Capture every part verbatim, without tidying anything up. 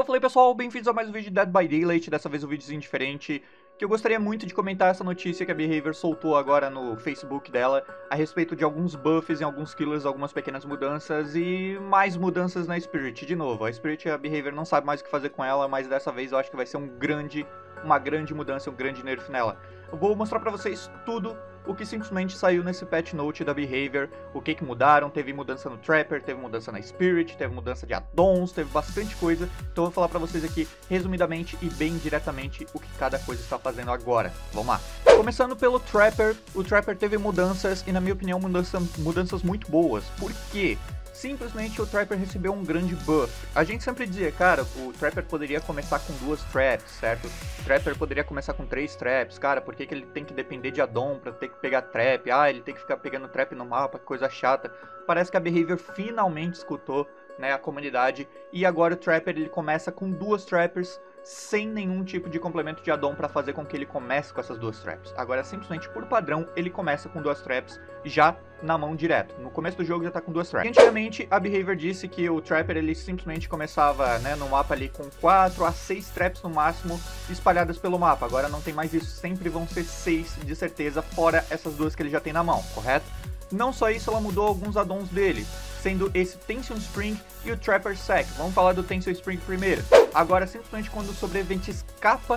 Então falei pessoal, bem-vindos a mais um vídeo de Dead by Daylight, dessa vez um videozinho diferente, que eu gostaria muito de comentar essa notícia que a Behaviour soltou agora no Facebook dela, a respeito de alguns buffs em alguns killers, algumas pequenas mudanças e mais mudanças na Spirit. De novo, a Spirit e a Behaviour não sabe mais o que fazer com ela, mas dessa vez eu acho que vai ser um grande, uma grande mudança, um grande nerf nela. Eu vou mostrar pra vocês tudo o que simplesmente saiu nesse patch note da Behaviour, o que que mudaram, teve mudança no Trapper, teve mudança na Spirit, teve mudança de addons, teve bastante coisa, então eu vou falar pra vocês aqui resumidamente e bem diretamente o que cada coisa está fazendo agora. Vamos lá. Começando pelo Trapper, o Trapper teve mudanças e na minha opinião mudança, mudanças muito boas, por quê? Simplesmente o Trapper recebeu um grande buff. A gente sempre dizia, cara, o Trapper poderia começar com duas traps, certo? O Trapper poderia começar com três traps, cara, por que que ele tem que depender de addon pra ter que pegar trap? Ah, ele tem que ficar pegando trap no mapa, que coisa chata. Parece que a Behaviour finalmente escutou, né, a comunidade, e agora o Trapper ele começa com duas trappers, sem nenhum tipo de complemento de addon para fazer com que ele comece com essas duas traps. Agora, simplesmente por padrão, ele começa com duas traps já na mão direto. No começo do jogo já tá com duas traps. E antigamente, a Behaviour disse que o Trapper ele simplesmente começava, né, no mapa ali com quatro a seis traps no máximo espalhadas pelo mapa. Agora não tem mais isso, sempre vão ser seis de certeza, fora essas duas que ele já tem na mão, correto? Não só isso, ela mudou alguns addons dele, sendo esse Tension Spring e o Trapper Sec. Vamos falar do Tension Spring primeiro. Agora, simplesmente quando o sobrevivente escapa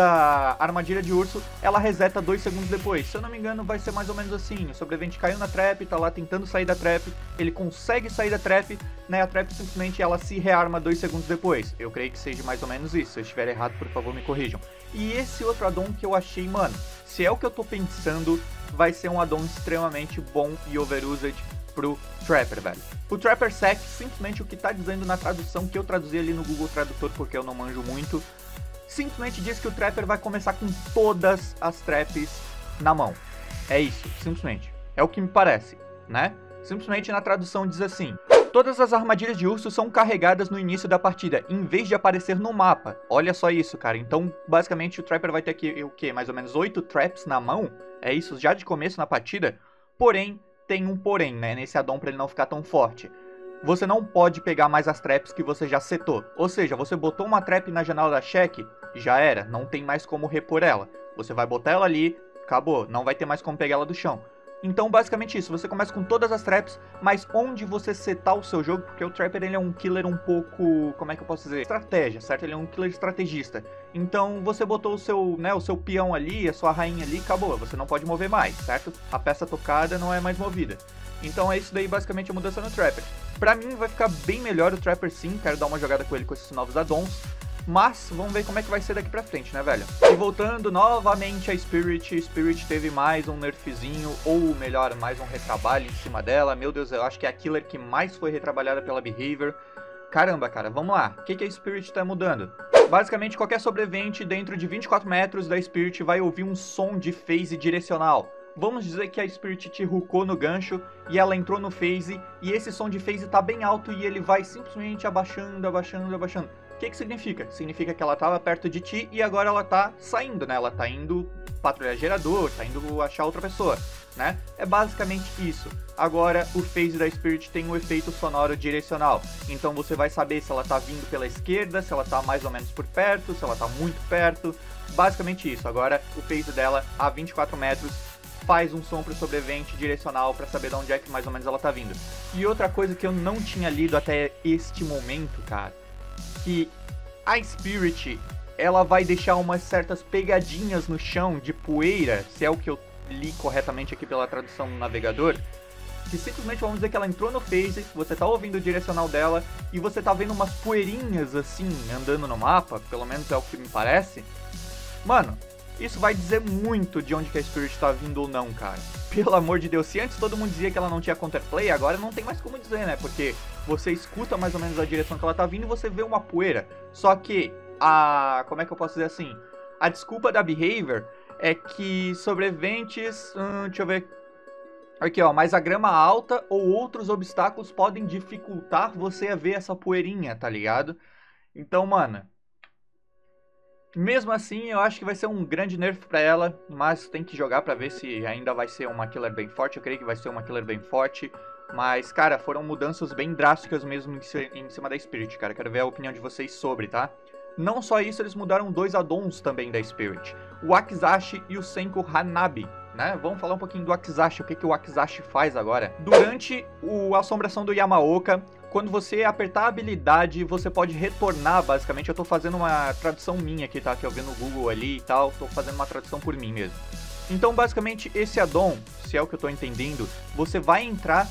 da armadilha de urso, ela reseta dois segundos depois. Se eu não me engano, vai ser mais ou menos assim. O sobrevivente caiu na trap, tá lá tentando sair da trap, ele consegue sair da trap, né? A trap simplesmente ela se rearma dois segundos depois. Eu creio que seja mais ou menos isso. Se eu estiver errado, por favor, me corrijam. E esse outro addon que eu achei, mano, se é o que eu tô pensando, vai ser um addon extremamente bom e overused pro Trapper, velho. O Trapper Sec, simplesmente o que tá dizendo na tradução, que eu traduzi ali no Google Tradutor porque eu não manjo muito, simplesmente diz que o Trapper vai começar com todas as traps na mão. É isso, simplesmente. É o que me parece, né? Simplesmente na tradução diz assim: todas as armadilhas de urso são carregadas no início da partida, em vez de aparecer no mapa. Olha só isso, cara. Então, basicamente, o Trapper vai ter aqui, o quê? Mais ou menos oito traps na mão? É isso, já de começo na partida? Porém, tem um porém, né, nesse addon para ele não ficar tão forte. Você não pode pegar mais as traps que você já setou. Ou seja, você botou uma trap na janela da check, já era, não tem mais como repor ela. Você vai botar ela ali, acabou, não vai ter mais como pegar ela do chão. Então, basicamente isso, você começa com todas as traps, mas onde você setar o seu jogo, porque o Trapper ele é um killer um pouco, como é que eu posso dizer, estratégia, certo? Ele é um killer estrategista. Então, você botou o seu, né, o seu peão ali, a sua rainha ali, acabou, você não pode mover mais, certo? A peça tocada não é mais movida. Então é isso daí basicamente a mudança no Trapper. Pra mim vai ficar bem melhor o Trapper sim, quero dar uma jogada com ele com esses novos addons. Mas, vamos ver como é que vai ser daqui pra frente, né, velho? E voltando novamente a Spirit, Spirit teve mais um nerfzinho, ou melhor, mais um retrabalho em cima dela. Meu Deus, eu acho que é a killer que mais foi retrabalhada pela Behaviour. Caramba, cara, vamos lá. O que, que a Spirit tá mudando? Basicamente, qualquer sobrevivente dentro de vinte e quatro metros da Spirit vai ouvir um som de phase direcional. Vamos dizer que a Spirit te hookou no gancho e ela entrou no phase, e esse som de phase tá bem alto e ele vai simplesmente abaixando, abaixando, abaixando. O que que significa? Significa que ela estava perto de ti e agora ela tá saindo, né? Ela tá indo patrulhar gerador, tá indo achar outra pessoa, né? É basicamente isso. Agora o phase da Spirit tem um efeito sonoro direcional. Então você vai saber se ela tá vindo pela esquerda, se ela tá mais ou menos por perto, se ela tá muito perto. Basicamente isso. Agora o phase dela a vinte e quatro metros faz um som pro sobrevivente direcional para saber de onde é que mais ou menos ela tá vindo. E outra coisa que eu não tinha lido até este momento, cara, que a Spirit, ela vai deixar umas certas pegadinhas no chão de poeira, se é o que eu li corretamente aqui pela tradução no navegador, que simplesmente vamos dizer que ela entrou no phase, você tá ouvindo o direcional dela, e você tá vendo umas poeirinhas assim, andando no mapa, pelo menos é o que me parece. Mano, isso vai dizer muito de onde que a Spirit tá vindo ou não, cara. Pelo amor de Deus, se antes todo mundo dizia que ela não tinha counterplay, agora não tem mais como dizer, né? Porque você escuta mais ou menos a direção que ela tá vindo e você vê uma poeira. Só que a... como é que eu posso dizer assim? A desculpa da Behaviour é que sobreviventes... Hum, deixa eu ver... Aqui, ó. Mas a grama alta ou outros obstáculos podem dificultar você a ver essa poeirinha, tá ligado? Então, mano... Mesmo assim, eu acho que vai ser um grande nerf pra ela, mas tem que jogar pra ver se ainda vai ser uma killer bem forte. Eu creio que vai ser uma killer bem forte. Mas, cara, foram mudanças bem drásticas mesmo em cima da Spirit, cara. Quero ver a opinião de vocês sobre, tá? Não só isso, eles mudaram dois addons também da Spirit. O Akizashi e o Senku Hanabi, né? Vamos falar um pouquinho do Akizashi, o que, que o Akizashi faz agora. Durante o a assombração do Yamaoka, quando você apertar a habilidade, você pode retornar, basicamente. Eu tô fazendo uma tradução minha aqui, tá? Que eu vi no Google ali e tal, tô fazendo uma tradução por mim mesmo. Então, basicamente, esse addon, se é o que eu tô entendendo, você vai entrar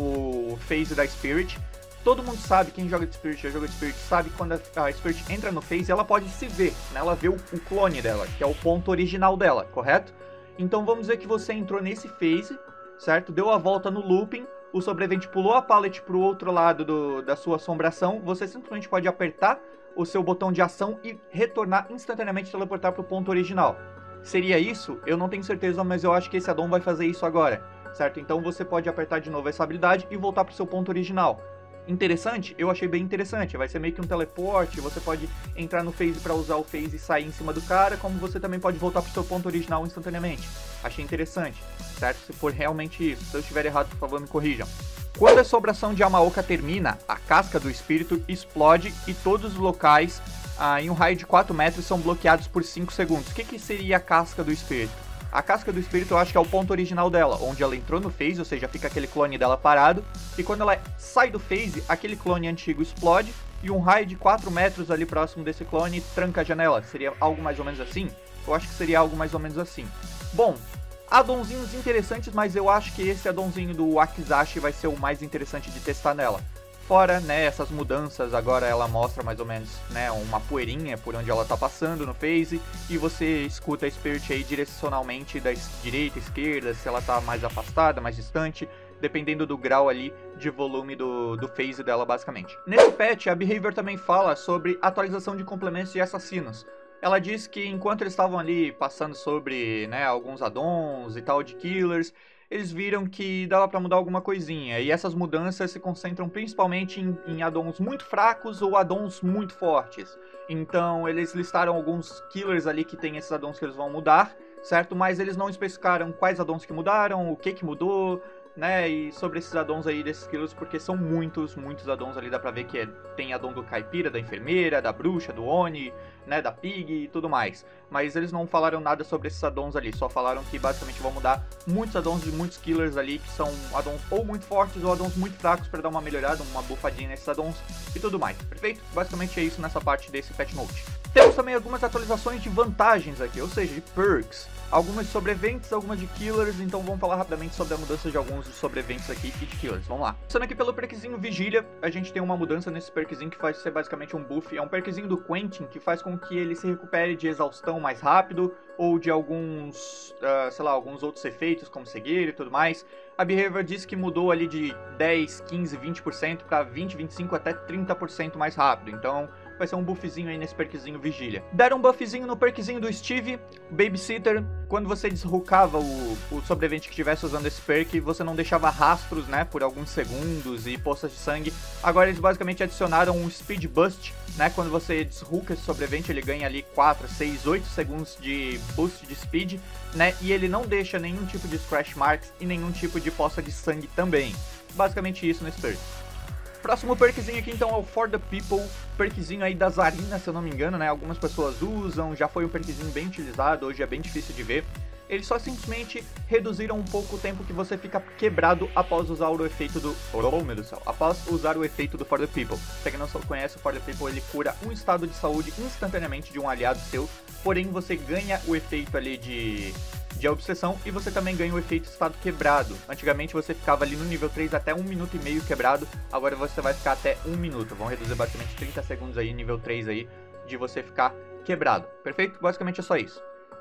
no phase da Spirit. Todo mundo sabe, quem joga de Spirit, já joga de Spirit, sabe que quando a Spirit entra no phase, ela pode se ver, né? Ela vê o, o clone dela, que é o ponto original dela, correto? Então, vamos dizer que você entrou nesse phase, certo? Deu a volta no looping, o sobrevivente pulou a pallet pro outro lado do, da sua assombração, você simplesmente pode apertar o seu botão de ação e retornar instantaneamente, teleportar pro ponto original. Seria isso? Eu não tenho certeza, mas eu acho que esse addon vai fazer isso agora, certo? Então você pode apertar de novo essa habilidade e voltar pro seu ponto original. Interessante? Eu achei bem interessante, vai ser meio que um teleporte, você pode entrar no phase para usar o phase e sair em cima do cara, como você também pode voltar pro seu ponto original instantaneamente. Achei interessante, certo? Se for realmente isso, se eu estiver errado, por favor me corrijam. Quando a assombração de Yamaoka termina, a casca do espírito explode e todos os locais ah, em um raio de quatro metros são bloqueados por cinco segundos. O que, que seria a casca do espírito? A casca do espírito eu acho que é o ponto original dela, onde ela entrou no phase, ou seja, fica aquele clone dela parado, e quando ela sai do phase, aquele clone antigo explode, e um raio de quatro metros ali próximo desse clone tranca a janela. Seria algo mais ou menos assim? Eu acho que seria algo mais ou menos assim. Bom, addonzinhos interessantes, mas eu acho que esse addonzinho do Akizashi vai ser o mais interessante de testar nela. Fora, né, essas mudanças, agora ela mostra mais ou menos, né, uma poeirinha por onde ela tá passando no phase, e você escuta a Spirit aí direcionalmente da direita, esquerda, se ela tá mais afastada, mais distante, dependendo do grau ali de volume do, do phase dela, basicamente. Nesse patch, a Behavior também fala sobre atualização de complementos e assassinos. Ela diz que enquanto eles estavam ali passando sobre, né, alguns addons e tal de killers, eles viram que dava pra mudar alguma coisinha, e essas mudanças se concentram principalmente em, em addons muito fracos ou addons muito fortes. Então eles listaram alguns killers ali que tem esses addons que eles vão mudar, certo? Mas eles não especificaram quais addons que mudaram, o que que mudou, né, e sobre esses addons aí desses killers, porque são muitos, muitos addons ali, dá pra ver que é, tem addon do caipira, da enfermeira, da bruxa, do Oni, né, da pig e tudo mais. Mas eles não falaram nada sobre esses addons ali, só falaram que basicamente vão mudar muitos addons de muitos killers ali, que são addons ou muito fortes ou addons muito fracos pra dar uma melhorada, uma bufadinha nesses addons e tudo mais, perfeito? Basicamente é isso nessa parte desse patch note. Temos também algumas atualizações de vantagens aqui, ou seja, de perks. Algumas de sobreviventes, algumas de killers, então vamos falar rapidamente sobre a mudança de alguns de sobreviventes aqui e de killers, vamos lá. Começando aqui pelo perkzinho Vigília, a gente tem uma mudança nesse perkzinho que faz ser basicamente um buff, é um perkzinho do Quentin que faz com que ele se recupere de exaustão mais rápido, ou de alguns, uh, sei lá, alguns outros efeitos como cegueira e tudo mais. A Behavior disse que mudou ali de dez, quinze, vinte por cento para vinte, vinte e cinco até trinta por cento mais rápido, então vai ser um buffzinho aí nesse perkzinho Vigília. Deram um buffzinho no perkzinho do Steve, Babysitter. Quando você desrucava o, o sobrevivente que estivesse usando esse perk, você não deixava rastros, né, por alguns segundos e poças de sangue. Agora eles basicamente adicionaram um Speed Boost, né, quando você desruca esse sobrevivente, ele ganha ali quatro, seis, oito segundos de boost de speed, né, e ele não deixa nenhum tipo de scratch marks e nenhum tipo de poça de sangue também. Basicamente isso nesse perk. Próximo perkzinho aqui então é o For the People, perkzinho aí da Zarina, se eu não me engano, né? Algumas pessoas usam, já foi um perkzinho bem utilizado, hoje é bem difícil de ver. Eles só simplesmente reduziram um pouco o tempo que você fica quebrado após usar o efeito do... Oh, meu Deus do céu. Após usar o efeito do For the People. Pra quem não conhece, o For the People ele cura um estado de saúde instantaneamente de um aliado seu, porém você ganha o efeito ali de... de obsessão, e você também ganha o efeito estado quebrado. Antigamente você ficava ali no nível três até um minuto e meio quebrado, agora você vai ficar até um minuto. Vão reduzir basicamente trinta segundos aí, nível três aí, de você ficar quebrado. Perfeito? Basicamente é só isso.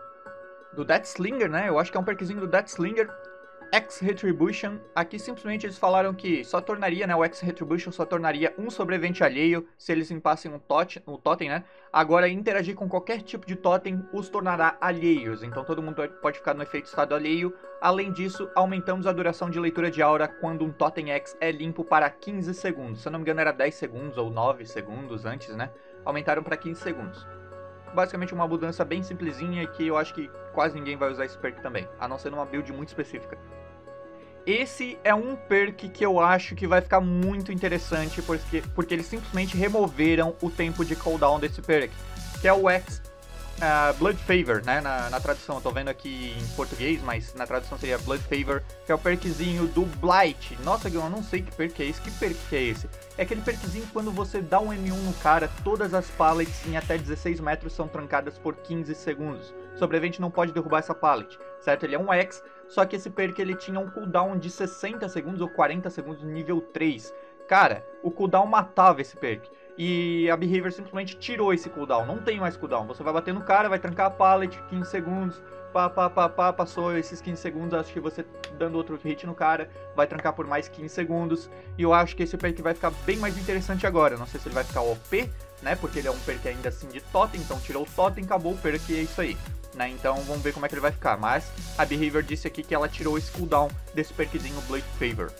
Do Deathslinger, né? Eu acho que é um perkzinho do Deathslinger. X-Retribution, aqui simplesmente eles falaram que só tornaria, né, o X-Retribution só tornaria um sobrevivente alheio se eles limpassem um, totem, um totem, né, agora interagir com qualquer tipo de totem os tornará alheios, então todo mundo pode ficar no efeito estado alheio. Além disso, aumentamos a duração de leitura de aura quando um totem X é limpo para quinze segundos, se eu não me engano era dez segundos ou nove segundos antes, né, aumentaram para quinze segundos. Basicamente uma mudança bem simplesinha que eu acho que quase ninguém vai usar esse perk também, a não ser numa build muito específica. esse é um perk que eu acho que vai ficar muito interessante, porque, porque eles simplesmente removeram o tempo de cooldown desse perk, que é o X uh, Blood Favor, né, na, na tradução, eu tô vendo aqui em português, mas na tradução seria Blood Favor, que é o perkzinho do Blight. Nossa, eu não sei que perk é esse, que perk que é esse? É aquele perkzinho que quando você dá um M um no cara, todas as pallets em até dezesseis metros são trancadas por quinze segundos. O sobrevivente não pode derrubar essa pallet, certo? Ele é um X, só que esse perk ele tinha um cooldown de sessenta segundos ou quarenta segundos no nível três. Cara, o cooldown matava esse perk. E a Behavior simplesmente tirou esse cooldown, não tem mais cooldown. Você vai bater no cara, vai trancar a pallet, quinze segundos, pá, pá, pá, pá, passou esses quinze segundos, acho que você dando outro hit no cara, vai trancar por mais quinze segundos. E eu acho que esse perk vai ficar bem mais interessante agora. Não sei se ele vai ficar O P, né, porque ele é um perk ainda assim de totem, então tirou o totem, acabou o perk e é isso aí. Né, então vamos ver como é que ele vai ficar. Mas a Behavior disse aqui que ela tirou esse cooldown desse perkzinho Blood Favor.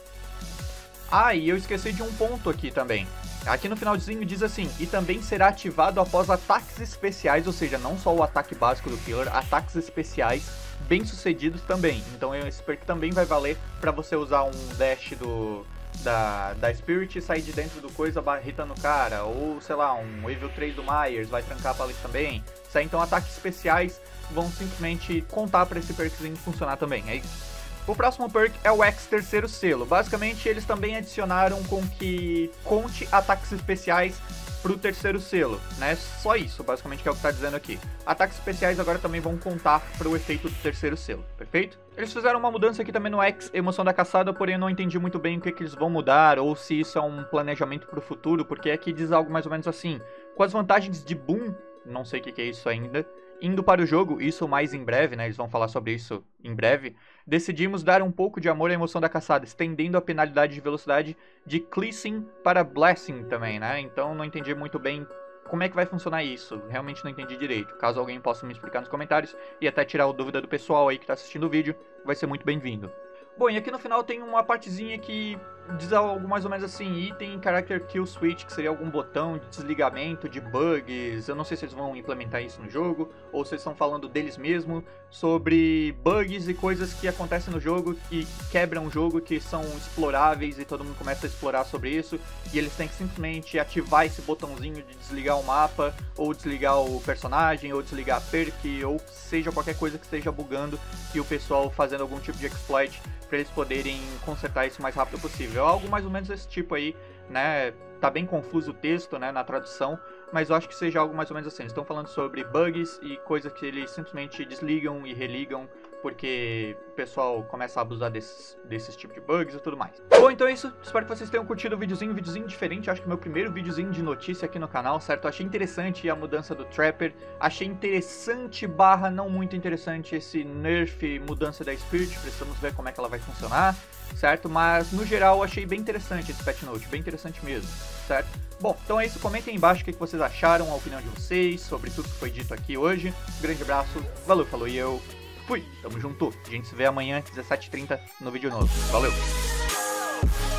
Ah, e eu esqueci de um ponto aqui também. Aqui no finalzinho diz assim, e também será ativado após ataques especiais, ou seja, não só o ataque básico do Killer, ataques especiais bem sucedidos também. Então esse perk também vai valer para você usar um dash do, da, da Spirit e sair de dentro do coisa hitando o cara, ou sei lá, um Evil três do Myers vai trancar a pallet também. Isso aí, então ataques especiais vão simplesmente contar para esse perkzinho funcionar também, é isso. O próximo perk é o X Terceiro Selo. Basicamente, eles também adicionaram com que conte ataques especiais pro Terceiro Selo, né? Só isso, basicamente, que é o que tá dizendo aqui. Ataques especiais agora também vão contar pro efeito do Terceiro Selo, perfeito? Eles fizeram uma mudança aqui também no X Emoção da Caçada, porém eu não entendi muito bem o que, que eles vão mudar, ou se isso é um planejamento pro futuro, porque aqui diz algo mais ou menos assim. Com as vantagens de Boom, não sei o que, que é isso ainda, indo para o jogo, isso mais em breve, né, eles vão falar sobre isso em breve, decidimos dar um pouco de amor à Emoção da Caçada, estendendo a penalidade de velocidade de Cleansing para Blessing também, né, então não entendi muito bem como é que vai funcionar isso, realmente não entendi direito. Caso alguém possa me explicar nos comentários e até tirar a dúvida do pessoal aí que está assistindo o vídeo, vai ser muito bem-vindo. Bom, e aqui no final tem uma partezinha que diz algo mais ou menos assim, item Character Kill Switch, que seria algum botão de desligamento de bugs. Eu não sei se eles vão implementar isso no jogo, ou se eles estão falando deles mesmo, sobre bugs e coisas que acontecem no jogo, que quebram o jogo, que são exploráveis e todo mundo começa a explorar sobre isso, e eles têm que simplesmente ativar esse botãozinho de desligar o mapa, ou desligar o personagem, ou desligar a perk, ou seja qualquer coisa que esteja bugando, e o pessoal fazendo algum tipo de exploit para eles poderem consertar isso o mais rápido possível. Algo mais ou menos desse tipo aí, né? Tá bem confuso o texto, né, na tradução, mas eu acho que seja algo mais ou menos assim. Eles estão falando sobre bugs e coisas que eles simplesmente desligam e religam porque o pessoal começa a abusar desses, desses tipos de bugs e tudo mais. Bom, então é isso. Espero que vocês tenham curtido o videozinho, um videozinho diferente. Acho que meu primeiro videozinho de notícia aqui no canal, certo? Achei interessante a mudança do Trapper. Achei interessante barra não muito interessante esse nerf, mudança da Spirit. Precisamos ver como é que ela vai funcionar, certo? Mas no geral achei bem interessante esse patch note, bem interessante mesmo, certo? Bom, então é isso. Comentem aí embaixo o que vocês acharam, a opinião de vocês sobre tudo que foi dito aqui hoje. Um grande abraço, valeu, falou e eu fui, tamo junto. A gente se vê amanhã, dezessete e trinta, no vídeo novo. Valeu!